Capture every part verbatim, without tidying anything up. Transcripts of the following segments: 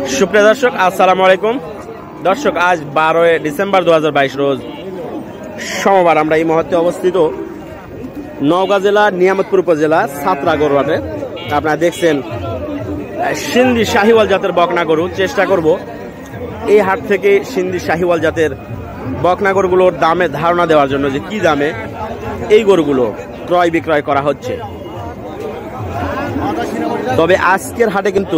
সুপ্রিয় দর্শক, আসসালামু আলাইকুম। দর্শক, আজ বারোই ডিসেম্বর দু হাজার বাইশ রোজ সোমবার। আমরা এই মুহূর্তে অবস্থিত নওগাঁ জেলা নিয়ামতপুর উপজেলা সাতরা গরু হাটে। আপনারা দেখছেন সিন্ধি শাহিওয়াল জাতের বকনা গরু। চেষ্টা করব এই হাট থেকে সিন্ধি শাহিওয়াল জাতের বকনা গরুগুলোর দামে ধারণা দেওয়ার জন্য, যে কি দামে এই গরুগুলো ক্রয় বিক্রয় করা হচ্ছে। তবে আজকের হাটে কিন্তু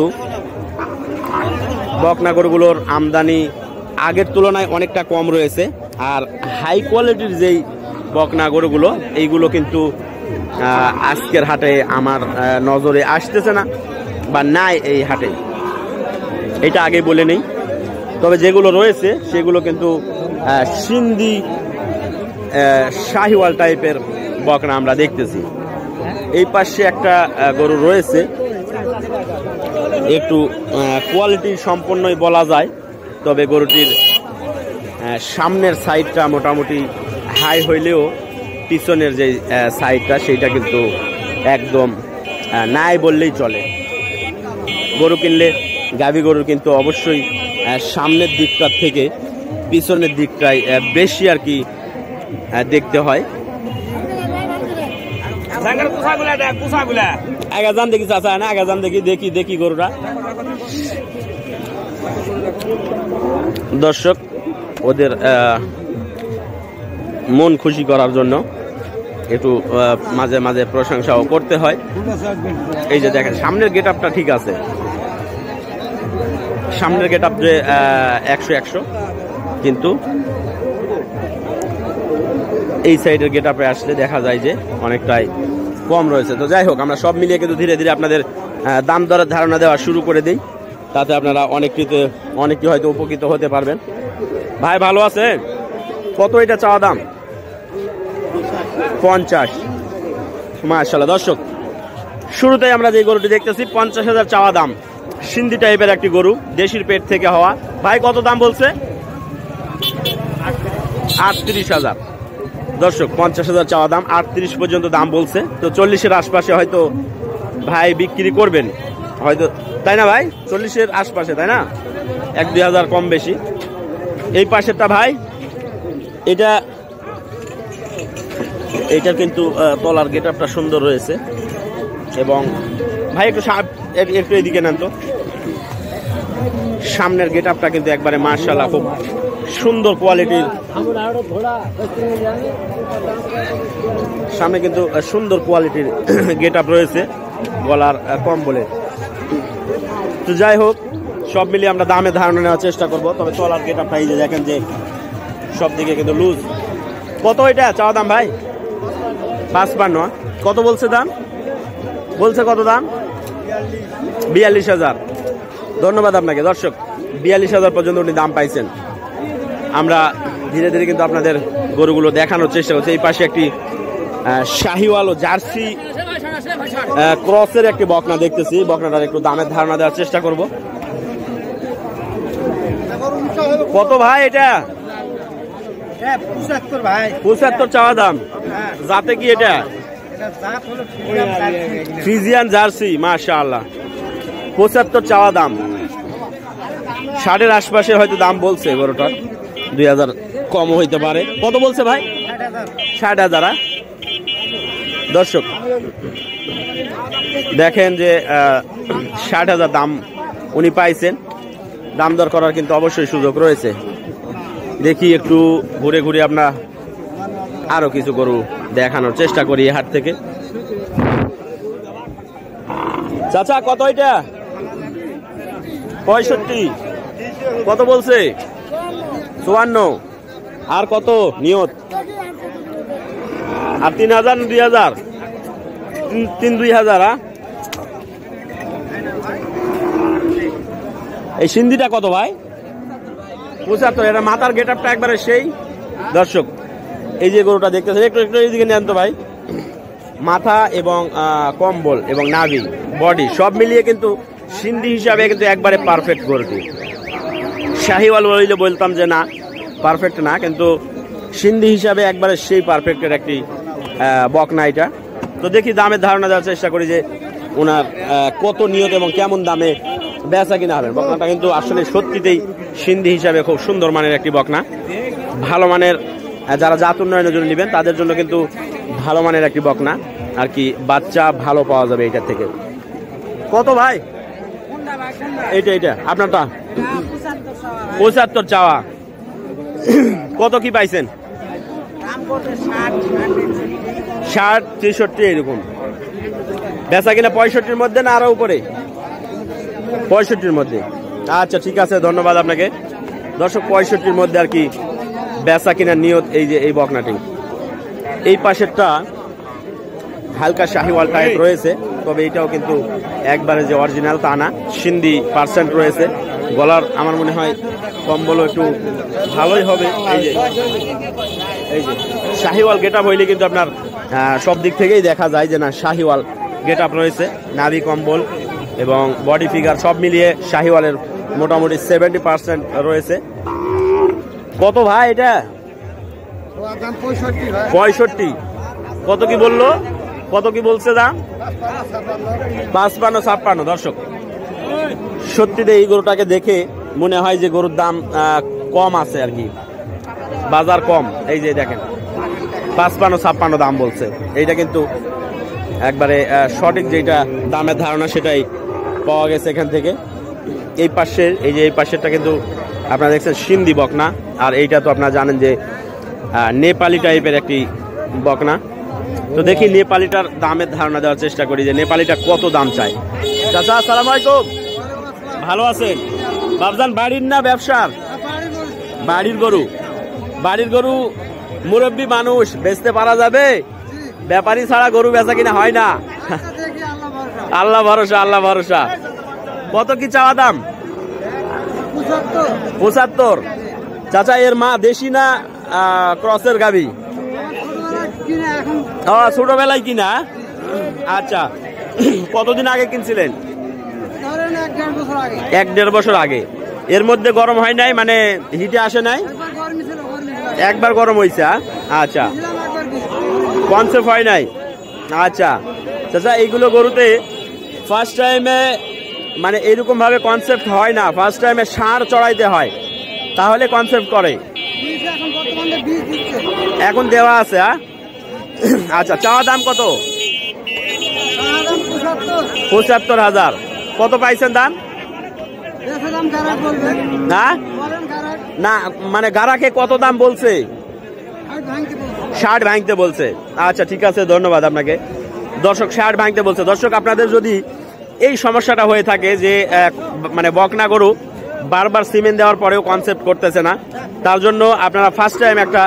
বকনা গরুগুলোর আমদানি আগের তুলনায় অনেকটা কম রয়েছে। আর হাই কোয়ালিটির যেই বকনা গরুগুলো, এইগুলো কিন্তু আজকের হাটে আমার নজরে আসতেছে না বা নাই এই হাটে, এটা আগে বলে নেই। তবে যেগুলো রয়েছে সেগুলো কিন্তু সিন্ধি শাহিওয়াল টাইপের বকনা আমরা দেখতেছি। এই পাশে একটা গরু রয়েছে, একটু কোয়ালিটি সম্পন্নই বলা যায়। তবে গরুটির সামনের সাইডটা মোটামুটি হাই হইলেও পিছনের যে সাইডটা সেইটা কিন্তু একদম নাই বললেই চলে। গরু কিনলে গাভী গরুর কিন্তু অবশ্যই সামনের দিকটার থেকে পিছনের দিকটাই বেশি আর কি দেখতে হয়। আগাজান দেখি চাচা না, আগাজান দেখি দেখি দেখি গরুরা। দর্শক, ওদের মন খুশি করার জন্য একটু মাঝে মাঝে প্রশংসাও করতে হয়। এই যে দেখেন, সামনের গেট আপটা ঠিক আছে, সামনের গেট আপ যে একশো একশো, কিন্তু এই সাইডের গেট আপে আসলে দেখা যায় যে অনেকটাই কম রয়েছে। তো যাই হোক, আমরা সব মিলিয়ে কিন্তু ধীরে ধীরে আপনাদের দাম দরের ধারণা দেওয়া শুরু করে দিই, তাতে আপনারা অনেকটিতে অনেকটি হয়তো উপকৃত হতে পারবেন। ভাই ভালো আছে? কত এটা চাওয়া দাম? পঞ্চাশ। মাশাআল্লাহ। দর্শক, শুরুতেই আমরা যে গরুটি দেখতেছি পঞ্চাশ হাজার চাওয়া দাম, সিন্ধি টাইপের একটি গরু, দেশির পেট থেকে হওয়া। ভাই কত দাম বলছে? আটত্রিশ হাজার। দর্শক, পঞ্চাশ হাজার চাওয়া দাম, আটত্রিশ পর্যন্ত দাম বলছে। তো চল্লিশের আশপাশে হয়তো ভাই বিক্রি করবেন হয়তো, তাই না ভাই? চল্লিশের আশপাশে, তাই না? এক দুই হাজার কম বেশি। এই পাশেরটা ভাই, এটা এইটার কিন্তু তলার গেট আপটা সুন্দর রয়েছে। এবং ভাই একটু একটু এদিকে নেন তো, সামনের গেট আপটা কিন্তু একবারে মাশাআল্লাহ খুব সুন্দর কোয়ালিটির। সামনে কিন্তু সুন্দর কোয়ালিটির গেট আপ রয়েছে, গলার কম বলে। তো যাই হোক, সব মিলিয়ে আমরা দামে ধারণা নেওয়ার চেষ্টা করব। তবে তলার গেট আপটা এই যে দেখেন যে সব দিকে কিন্তু লুজ। কত এটা চাওয়া দাম ভাই? পাঁচপান্ন। কত বলছে দাম? বলছে কত দাম? বিয়াল্লিশ হাজার। ধন্যবাদ আপনাকে। দর্শক, বিয়াল্লিশ হাজার পর্যন্ত উনি দাম পাইছেন। আমরা ধীরে ধীরে কিন্তু আপনাদের গরুগুলো দেখানোর চেষ্টা করছি। এই পাশে একটি শাহিওয়াল ও জার্সি ক্রসের একটি বকনা দেখতেছি। বকনাটার একটু দামের ধারণা দেওয়ার চেষ্টা করব। কত ভাই এটা? পঁচাত্তর চাওয়া দাম। যাতে কি এটা? Friesian Jersey. মাশাআল্লাহ, পঁচাত্তর চাওয়া দাম। ষাটের আশপাশে হয়তো দাম বলছে গরুটার, দুই হাজার কম হইতে পারে। কত বলছে ভাই? ষাট হাজার। দর্শক দেখেন যে ষাট হাজার দাম উনি পাইছেন। দাম দর করার কিন্তু অবশ্যই সুযোগ রয়েছে। দেখি একটু ঘুরে ঘুরে আমরা আরো কিছু গরু দেখানোর চেষ্টা করি হাট থেকে। চাচা কত এটা? পঁয়ষট্টি। কত বলছে? চুয়ান্ন। আর কত নিয়ত? আর তিন হাজার দুই হাজার তিন দুই হাজার। এই সিন্ধিটা কত ভাই? পঁচাত্তর। এটা মাথার গেট আপটা একবারে সেই। দর্শক, এই যে গরুটা দেখতেছেন, একটু একটু এইদিকে নেন তো ভাই। মাথা এবং কম্বল এবং নাভি বডি সব মিলিয়ে কিন্তু সিন্ধি হিসাবে কিন্তু একবারে পারফেক্ট গরুটি। শাহিওয়াল বললে বলতাম যে না, পারফেক্ট না, কিন্তু সিন্ধি হিসাবে একবারে সেই পারফেক্টের একটি বকনা এটা। তো দেখি দামের ধারণা দেওয়ার চেষ্টা করি যে ওনার কত নিয়ত এবং কেমন দামে বেচা কিনা হবেন। বকনাটা কিন্তু আসলে সত্যিতেই সিন্ধি হিসাবে খুব সুন্দর মানের একটি বকনা, ভালো মানের। যারা জাত উন্নয়নের জন্য নেবেন তাদের জন্য কিন্তু ভালো মানের একটি বকনা আর কি, বাচ্চা ভালো পাওয়া যাবে এটার থেকে। কত ভাই এইটা? এইটা আপনারটা পঁচাত্তর চাওয়া, কত কি পাইছেন? ষাট তেষট্টি এরকম। বেচা কিনা পঁয়ষট্টির মধ্যে না আরো উপরে? পঁয়ষট্টির মধ্যে। আচ্ছা ঠিক আছে, ধন্যবাদ আপনাকে। দর্শক পঁয়ষট্টির মধ্যে আর কি বেচা কিনার নিয়ত এই যে এই বকনাটি। এই পাশেরটা হালকা শাহিওয়াল টাইপ রয়েছে, তবে এটাও কিন্তু একবারে যে অরিজিনাল তা না, সিন্ধি পার্সেন্ট রয়েছে। গলার আমার মনে হয় কম্বলও একটু ভালোই হবে। এই যে এই যে শাহিওয়াল গেট আপ হইলে কিন্তু আপনার সব দিক থেকেই দেখা যায় যে না শাহিওয়াল গেট আপ রয়েছে। নাভি কম্বল এবং বডি ফিগার সব মিলিয়ে শাহিওয়ালের মোটামুটি সেভেন্টি পার্সেন্ট রয়েছে। কত ভাই এটা? পঁয়ষট্টি। কত কি বললো? কত কি বলছে দাম? পাঁচপান্ন ছাপ্পান্ন। দর্শক সত্যিতে এই গরুটাকে দেখে মনে হয় যে গরুর দাম কম আছে আর কি, বাজার কম। এই যে দেখেন পাঁচপান্ন ছাপ্পান্ন দাম বলছে। এইটা কিন্তু একবারে সঠিক যেটা দামের ধারণা সেটাই পাওয়া গেছে এখান থেকে। এই পাশের এই যে এই পাশেরটা কিন্তু আপনারা দেখছেন সিন্ধি বকনা, আর এইটা তো আপনারা জানেন যে নেপালি টাইপের একটি বকনা। তো দেখি নেপালিটার দামের ধারণা দেওয়ার চেষ্টা করি যে নেপালিটা কত দাম চায়। চাচা আসসালামু আলাইকুম, ভালো আছেন? বাবজান বাড়ির না ব্যবসার? বাড়ির গরু। বাড়ির গরু মুরব্বী মানুষ বেচতে পারা যাবে? ব্যাপারী ছাড়া গরু বেচা কিনা হয় না। আল্লাহ ভরসা, আল্লাহ ভরসা। কত কি চাওয়া দাম? পঁচাত্তর। চাচা এর মা দেশি না ক্রসের গাবি? ছোটবেলায় কিনা? আচ্ছা কতদিন আগে কিনছিলেন? এক দেড় বছর আগে। এর মধ্যে গরম হয় নাই, মানে হিটে আসে নাই? একবার গরম হয়েছে। আচ্ছা কনসেপ্ট হয় নাই। আচ্ছা চাচা এইগুলো গরুতে ফার্স্ট টাইমে মানে এরকম ভাবে কনসেপ্ট হয় না, ফার্স্ট টাইমে ষাঁড় চড়াইতে হয়, তাহলে কনসেপ্ট করে। এখন দেওয়া আছে। আচ্ছা চাওয়া দাম কত? পঁচাত্তর হাজার। কত পাইছেন দাম? না না মানে গারাকে কত দাম বলছে? ষাট ভাঙতে বলছে। আচ্ছা ঠিক আছে, ধন্যবাদ আপনাকে। দর্শক ষাট ভাঙতে বলছে। দর্শক আপনাদের যদি এই সমস্যাটা হয়ে থাকে যে মানে বকনা গরু বারবার সিমেন্ট দেওয়ার পরেও কনসেপ্ট করতেছে না, তার জন্য আপনারা ফার্স্ট টাইম একটা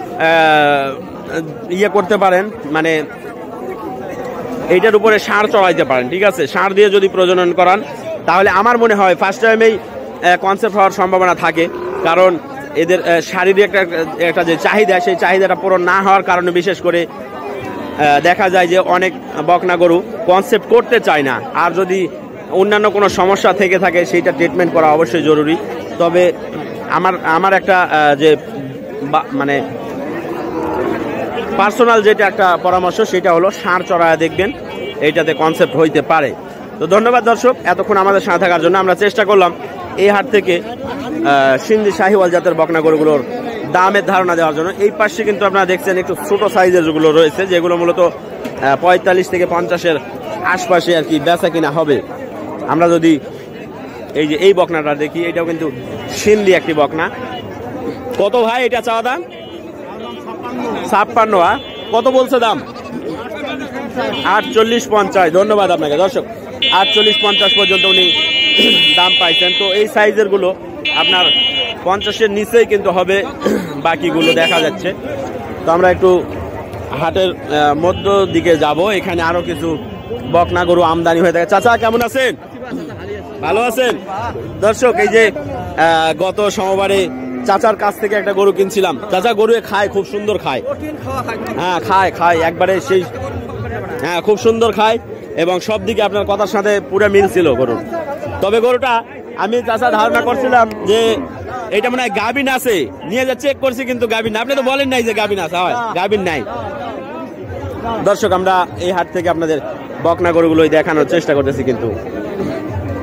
ইয়ে করতে পারেন, মানে এইটার উপরে ষাঁড় চড়াইতে পারেন। ঠিক আছে, ষাঁড় দিয়ে যদি প্রজনন করান তাহলে আমার মনে হয় ফার্স্ট টাইমেই কনসেপ্ট হওয়ার সম্ভাবনা থাকে। কারণ এদের শারীরিক একটা একটা যে চাহিদা, সেই চাহিদাটা পূরণ না হওয়ার কারণে বিশেষ করে দেখা যায় যে অনেক বকনা গরু কনসেপ্ট করতে চায় না। আর যদি অন্যান্য কোনো সমস্যা থেকে থাকে সেইটা ট্রিটমেন্ট করা অবশ্যই জরুরি। তবে আমার আমার একটা যে মানে পার্সোনাল যেটা একটা পরামর্শ সেটা হলো ষাঁড় চড়ায় দেখবেন, এইটাতে কনসেপ্ট হইতে পারে। তো ধন্যবাদ দর্শক এতক্ষণ আমাদের সাথে থাকার জন্য। আমরা চেষ্টা করলাম এই হাট থেকে সিন্ধি শাহিওয়াল জাতের বকনা গরুগুলোর দামের ধারণা দেওয়ার জন্য। এই পাশে কিন্তু আপনারা দেখছেন একটু ছোট সাইজের যেগুলো রয়েছে, যেগুলো মূলত পঁয়তাল্লিশ থেকে পঞ্চাশের আশপাশে আর কি বেচা কিনা হবে। আমরা যদি এই যে এই বকনাটা দেখি, এটাও কিন্তু সিন্ধি একটি বকনা। কত ভাই এটা চাওয়া দাম? ছাপ্পান্ন। কত বলছে দাম? আটচল্লিশ পঞ্চাশ। ধন্যবাদ আপনাকে। দর্শক আটচল্লিশ পঞ্চাশ পর্যন্ত উনি দাম পাইছেন। তো এই সাইজের গুলো আপনার পঞ্চাশের নিচেই কিন্তু হবে, বাকিগুলো দেখা যাচ্ছে। তো আমরা একটু হাটের মধ্য দিকে যাব, এখানে আরো কিছু বকনা গরু আমদানি হয়ে থাকে। চাচা কেমন আছেন? ভালো আছেন? দর্শক এই যে গত সোমবারে চাচার কাছ থেকে একটা গরু কিনছিলাম। চাচা গরু খায়, খুব সুন্দর খায়। হ্যাঁ খায় খায় একবারে সেই, হ্যাঁ খুব সুন্দর খায় এবং সব দিকে আপনার কথার সাথে পুরো মিল ছিল গরুর। তবে গরুটা আমি চাচা ধারণা করছিলাম যে এটা মনে হয় গাভিন আছে, নিয়ে যা চেক করছি কিন্তু গাভিন না। আপনি তো বলেন নাই যে গাভিন আছে, হয় গাভিন নাই। দর্শক আমরা এই হাট থেকে আপনাদের বকনা গরুগুলোই দেখানোর চেষ্টা করতেছি। কিন্তু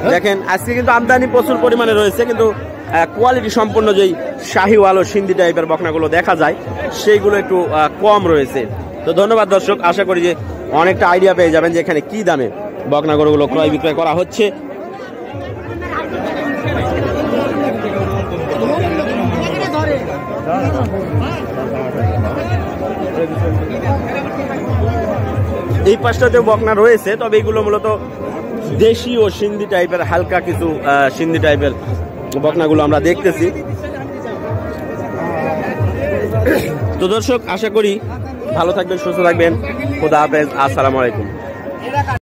দেখেন আজকে কিন্তু আমদানি প্রচুর পরিমাণে রয়েছে, কিন্তু কোয়ালিটি সম্পন্ন যেই শাহিওয়াল ও সিন্ধি টাইপের বকনাগুলো দেখা যায় সেইগুলো একটু কম রয়েছে। তো ধন্যবাদ দর্শক, আশা করি যে অনেকটা আইডিয়া পেয়ে যাবেন যে এখানে কি দামে বকনা গরুগুলো ক্রয় বিক্রয় করা হচ্ছে। এই পাশটাতেও বকনা রয়েছে, তবে এইগুলো মূলত দেশি ও সিন্ধি টাইপের, হালকা কিছু সিন্ধি টাইপের বকনাগুলো আমরা দেখতেছি। তো দর্শক, আশা করি ভালো থাকবেন, সুস্থ থাকবেন। খোদা হাফেজ, আসসালামু আলাইকুম।